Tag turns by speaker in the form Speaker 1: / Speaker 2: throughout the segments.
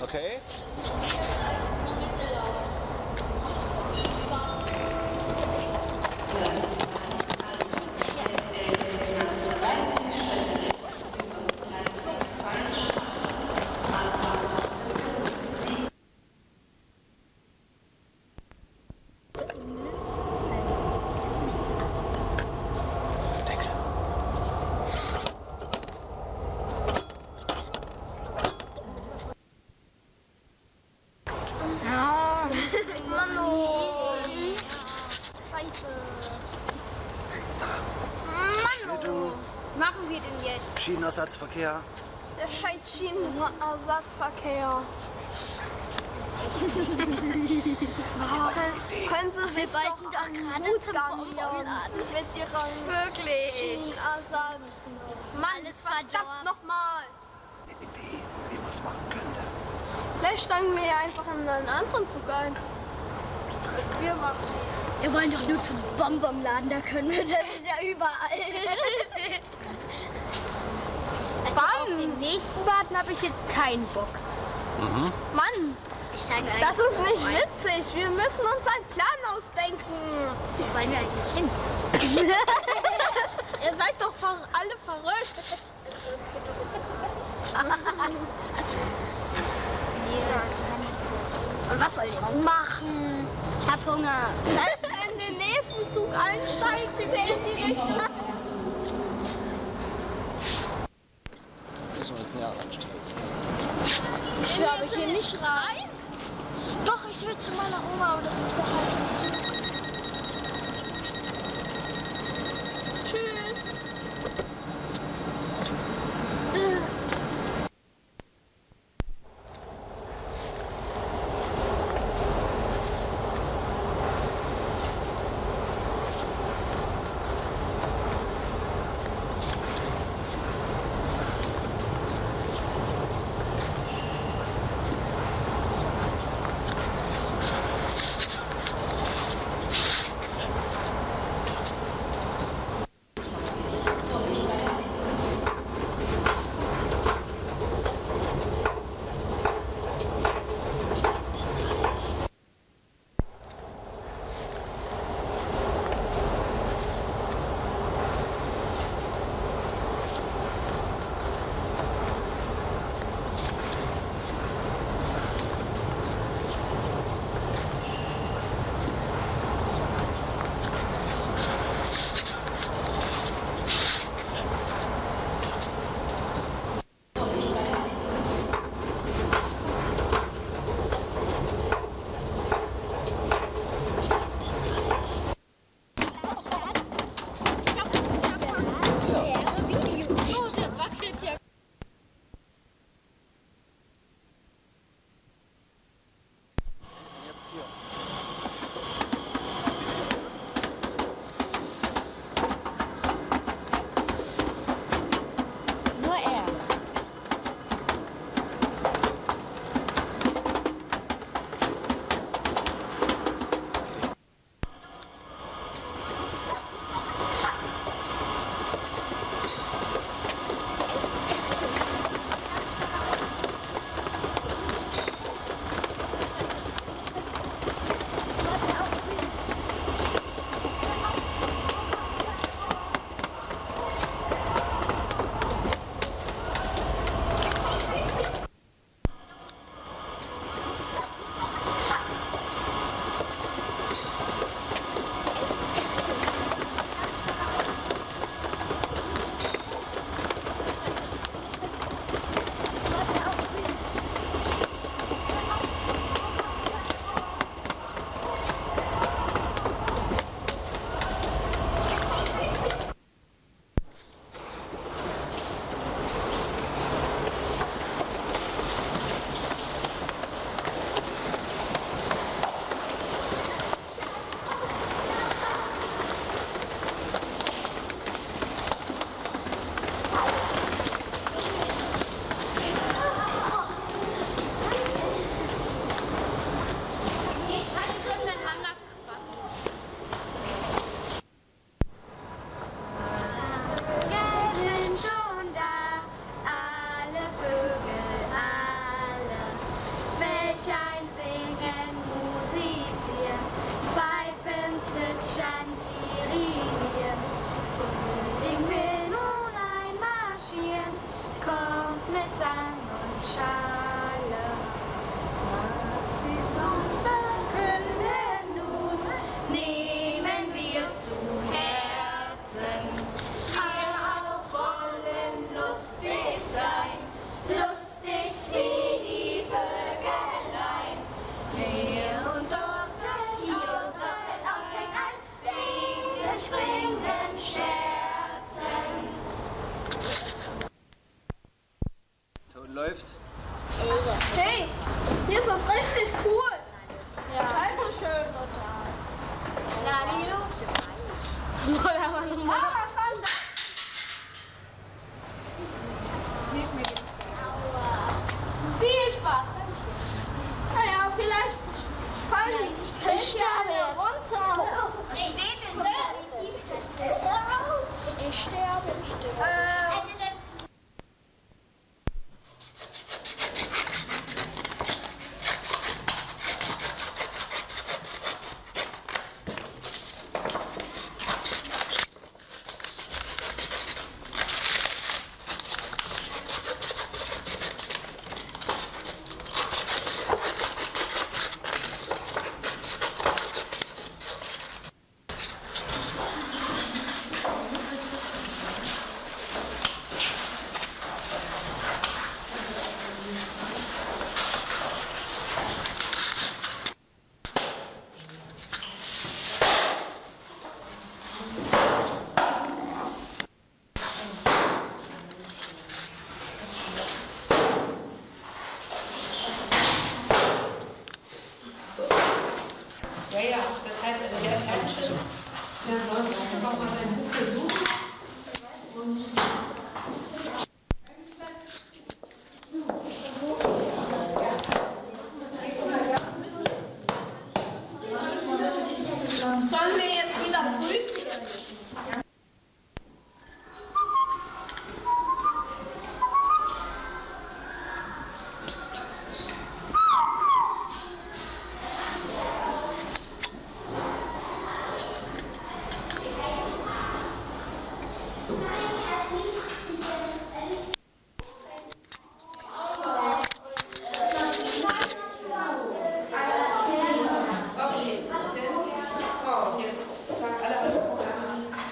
Speaker 1: Okay.
Speaker 2: Was machen wir denn jetzt?
Speaker 1: Schienenersatzverkehr.
Speaker 2: Der scheiß Schienenersatzverkehr. Können Sie sich doch an den Hut garnieren mit Ihrem Schienenersatz. Mann, verdammt nochmal.
Speaker 1: Eine Idee, wie man es machen könnte.
Speaker 2: Vielleicht steigen wir ja einfach in einen anderen Zug ein. Wir machen.
Speaker 3: Wir wollen doch nur zum Bonbonladen, da können wir, das ist ja überall. Also auf den nächsten Warten habe ich jetzt keinen Bock.
Speaker 1: Mhm.
Speaker 2: Mann, das ist nicht witzig. Wir müssen uns einen Plan ausdenken.
Speaker 3: Wo wollen wir eigentlich hin?
Speaker 2: Ihr seid doch alle verrückt.
Speaker 3: Und was soll ich jetzt machen? Ich hab Hunger.
Speaker 2: Selbst in den nächsten Zug einsteigt, der in die Richtung.
Speaker 1: Müssen wir uns näher anstellen.
Speaker 3: Ich will aber hier nicht rein. Doch, ich will zu meiner Oma, aber das ist der falsche Zug.
Speaker 2: Tschüss.
Speaker 1: läuft.
Speaker 2: Hey, hier ist das richtig cool.
Speaker 3: Ja.
Speaker 2: Scheiße schön. Lalilo. Ah, schon da. Viel Spaß. Naja, vielleicht fallen die Sterne runter. Was steht denn da?
Speaker 3: Ich sterbe.
Speaker 4: Ja, das heißt, also wer fertig ist, der soll sich einfach mal sein Buch besuchen.
Speaker 2: Sollen wir jetzt wieder prüfen?
Speaker 4: Okay, bitte. Oh, jetzt sagt alle.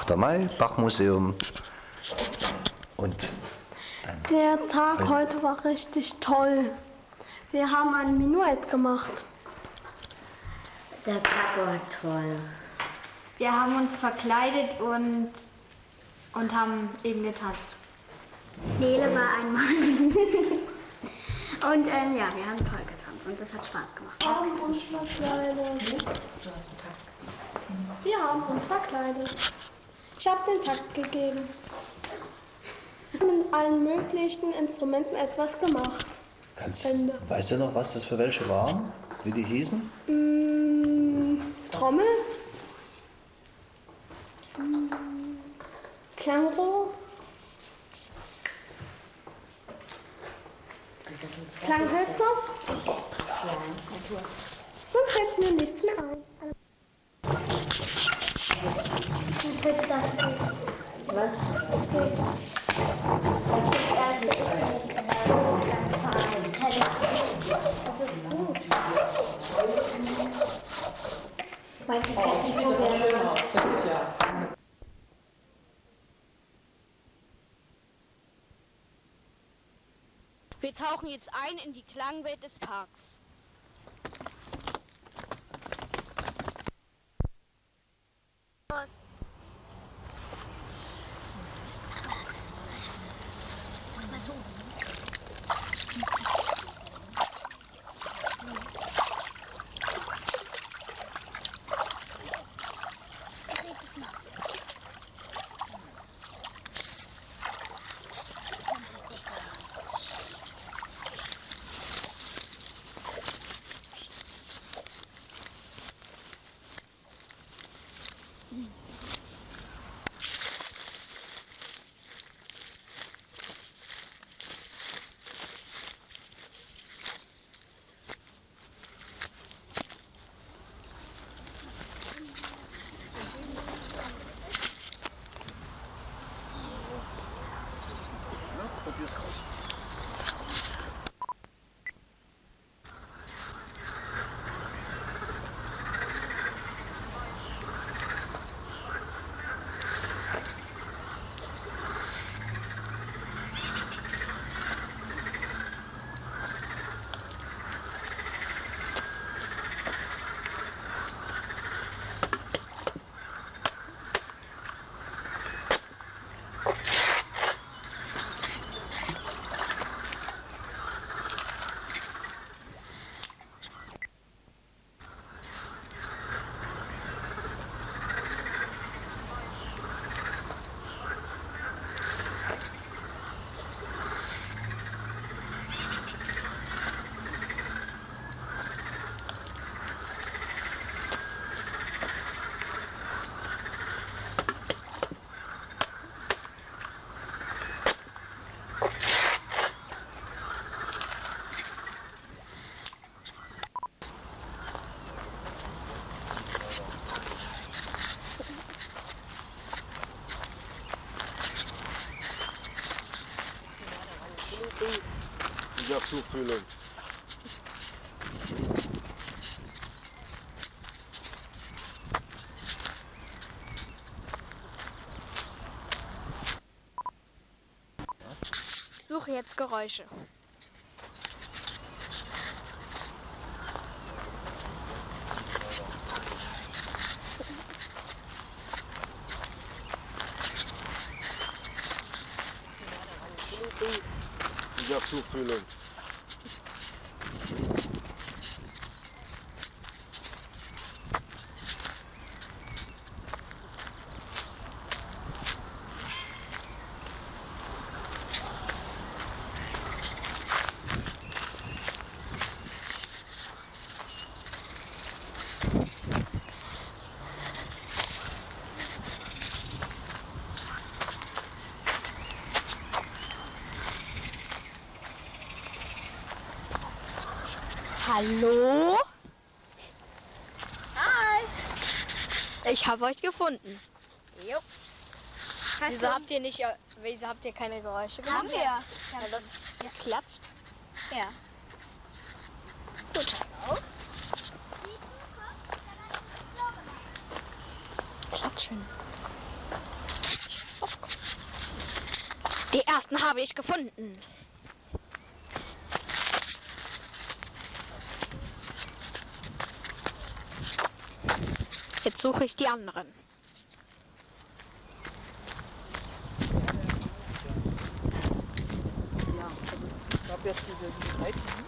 Speaker 1: 8. Mai, Bachmuseum. Und dann
Speaker 5: Der Tag heute war richtig toll. Wir haben ein Menuett gemacht.
Speaker 6: Der Tag war toll.
Speaker 3: Wir haben uns verkleidet und haben eben getanzt.
Speaker 2: Nele war ein Mann. Und ja, wir haben toll getanzt und das hat Spaß gemacht.
Speaker 5: Wir haben uns verkleidet. Wir haben uns verkleidet. Ich habe den Takt gegeben. Wir haben mit allen möglichen Instrumenten etwas gemacht.
Speaker 1: Weißt du noch, was das für welche waren? Wie die hießen?
Speaker 5: Trommel. Klangrohr. Klanghölzer. Sonst fällt mir nichts mehr ein.
Speaker 6: Was?
Speaker 2: Das ist gut. Meinst du, ich kann nicht probieren?
Speaker 3: Wir tauchen jetzt ein in die Klangwelt des Parks.
Speaker 7: Ja, Tuchfühlung.
Speaker 3: Ich suche jetzt Geräusche.
Speaker 7: Ja, Tuchfühlung.
Speaker 3: Hallo? Hi. Ich habe euch gefunden.
Speaker 2: Jo.
Speaker 3: Wieso habt ihr keine Geräusche gemacht?
Speaker 2: Haben wir.
Speaker 3: Ja, das klatscht.
Speaker 2: Ja.
Speaker 3: Gut. Klatschen. Die ersten habe ich gefunden. Jetzt suche ich die anderen.
Speaker 8: Ich habe jetzt diese 3 Teams.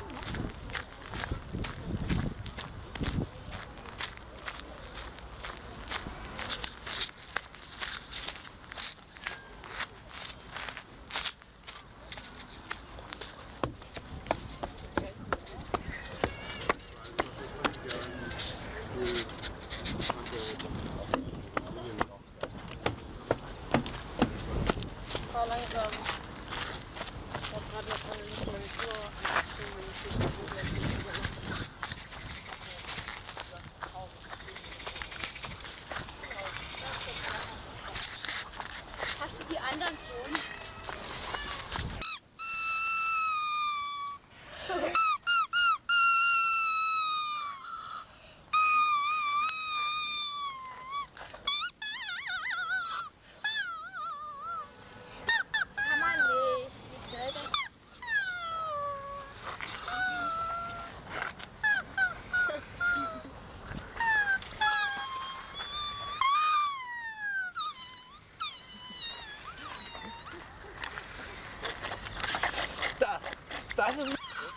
Speaker 2: Hast du die anderen schon? Kann man nicht. Wie soll das?
Speaker 8: Das ist...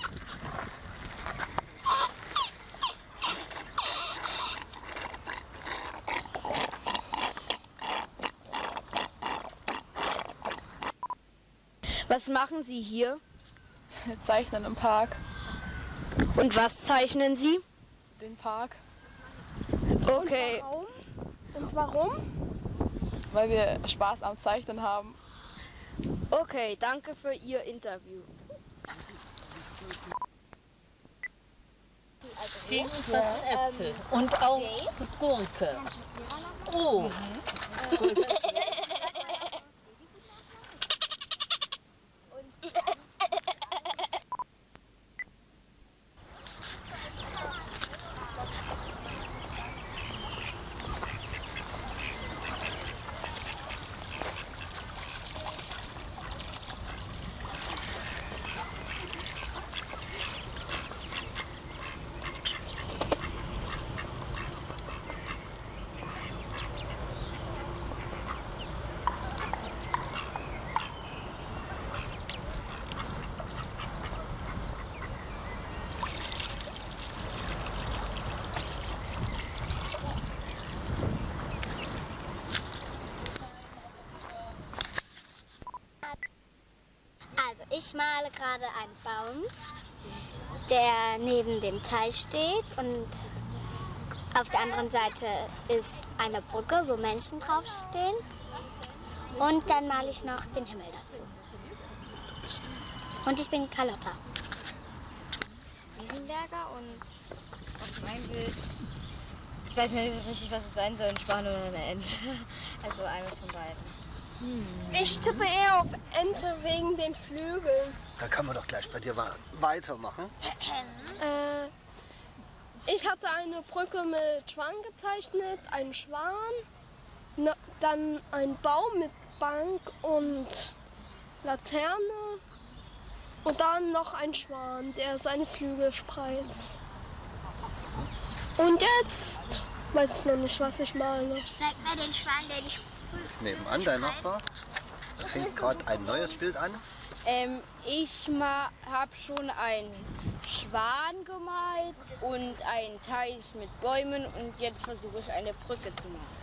Speaker 3: Was machen Sie hier?
Speaker 8: Zeichnen im Park.
Speaker 3: Und was zeichnen Sie?
Speaker 8: Den Park.
Speaker 3: Okay.
Speaker 5: Und warum?
Speaker 8: Weil wir Spaß am Zeichnen haben.
Speaker 3: Okay, danke für Ihr Interview.
Speaker 6: Sie fressen Äpfel und auch Gurke. Oh.
Speaker 2: Also ich male gerade einen Baum, der neben dem Teich steht und auf der anderen Seite ist eine Brücke, wo Menschen draufstehen. Und dann male ich noch den Himmel dazu. Und ich bin Carlotta.
Speaker 9: Wiesenberger und auf mein Bild, ich weiß nicht richtig, was es sein soll, ein Span oder eine Ente. Also eines von beiden.
Speaker 5: Ich tippe eher auf Ente wegen den Flügeln.
Speaker 10: Da kann man doch gleich bei dir weitermachen.
Speaker 5: Ich hatte eine Brücke mit Schwan gezeichnet, einen Schwan, dann ein Baum mit Bank und Laterne und dann noch ein Schwan, der seine Flügel spreizt. Und jetzt weiß ich noch nicht, was ich male.
Speaker 2: Zeig mir den Schwan, der dich
Speaker 10: Nebenan, dein Nachbar, fängt gerade ein neues Bild an.
Speaker 3: Ich habe schon einen Schwan gemalt und einen Teich mit Bäumen und jetzt versuche ich eine Brücke zu malen.